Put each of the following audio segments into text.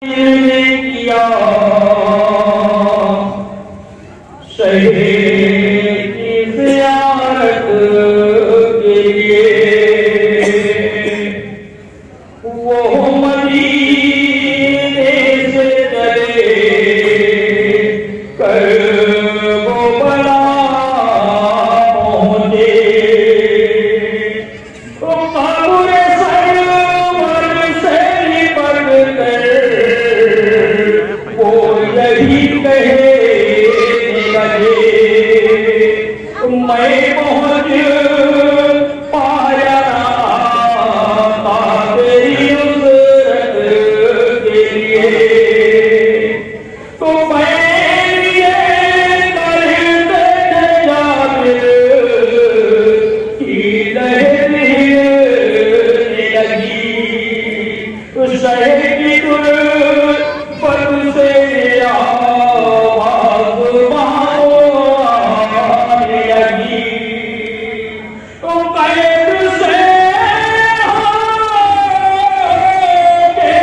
किया शहीद की ज़ियारत के लिए वो मदीने से चले करबला पहुंचे। कब्र सरवर से लिपट कर वो यही कहने लगे, मैं पहुंच पाया था तेरी नुसरत के लिए। तो मैं ये करते जाबिर की लहरें लगी, शहर की गुर्बत से आवाज़ आने लगी। तो कैद से होके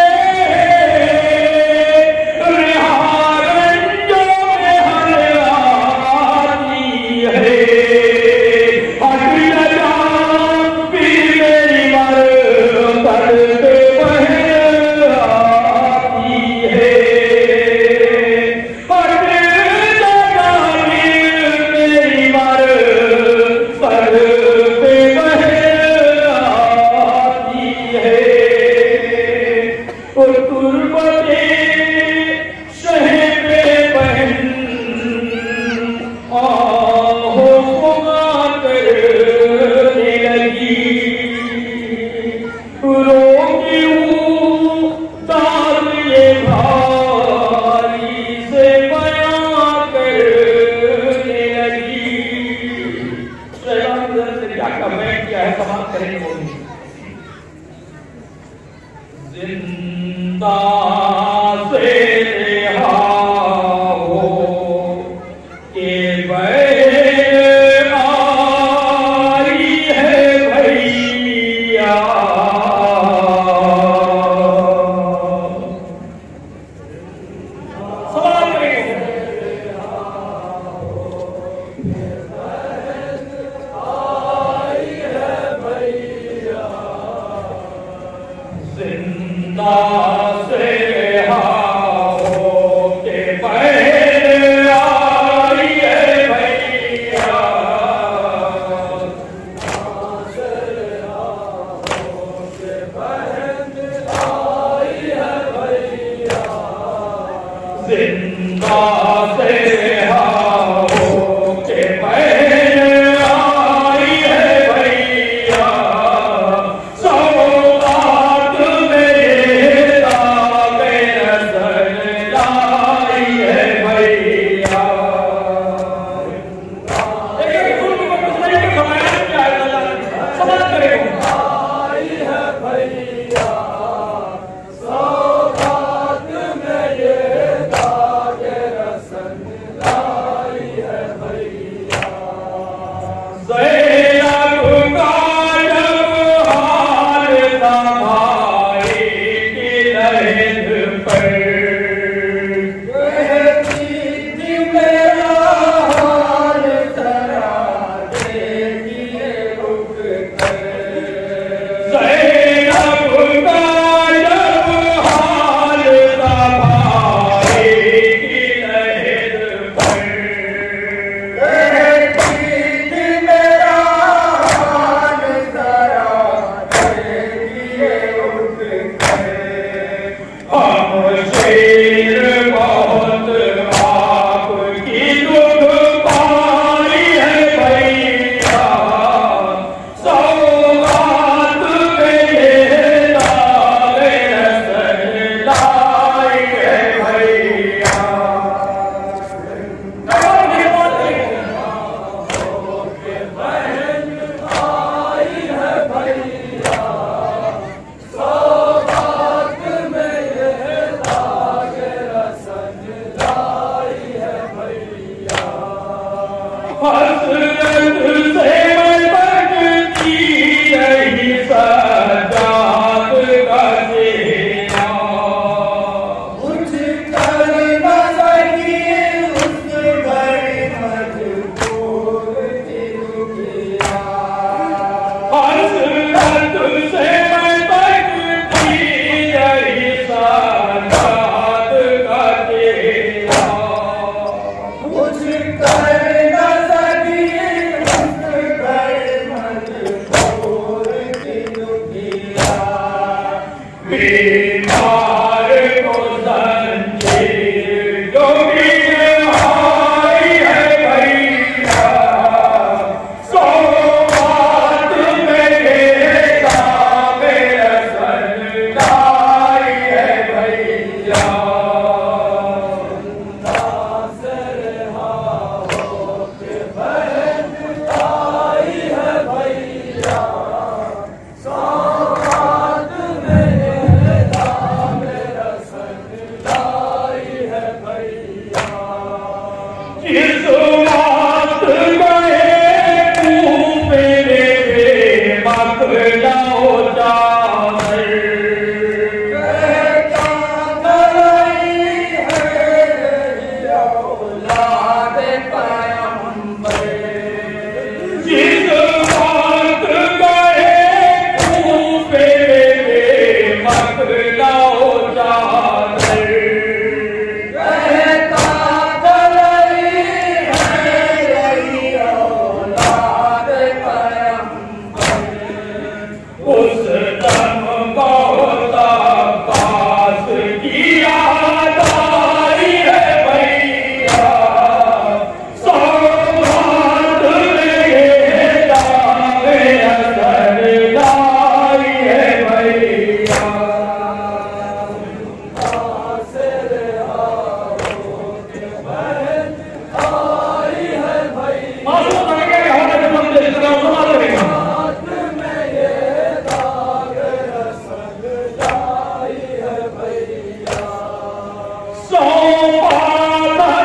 रिहारंजों में हर आती है, हट लगा फिर मेरी मर करते जिंदा से रिहा हो के बहन आई है भैया। सवाल जिंदा से हो के बहन आई है भैया। जिंदा से हो के बहन आई है भैया। सौगात मेरे ताबे नजर लाई है भैया। समझ करेगा आई है भैया। सौगात मेरे ताबे नजर लाई है भैया। ज़ैनब का जब हाल था भाई की लहद पर, कहती थी मेरा हाल जरा देखिए रुक कर। ज़ैनब का जब हाल था भाई की लहद पर, कहती थी मेरा हाल जरा देखिए रुक कर। हम शेर बहुत आपकी दुख पाई है भैया। सौगात मेरे ताबे नजर लाई है भैया। आई है भैया। सौगात मेरे ताबे नजर लाई है भैया। हसरत से भटकी रही सजाद का चेहरा। So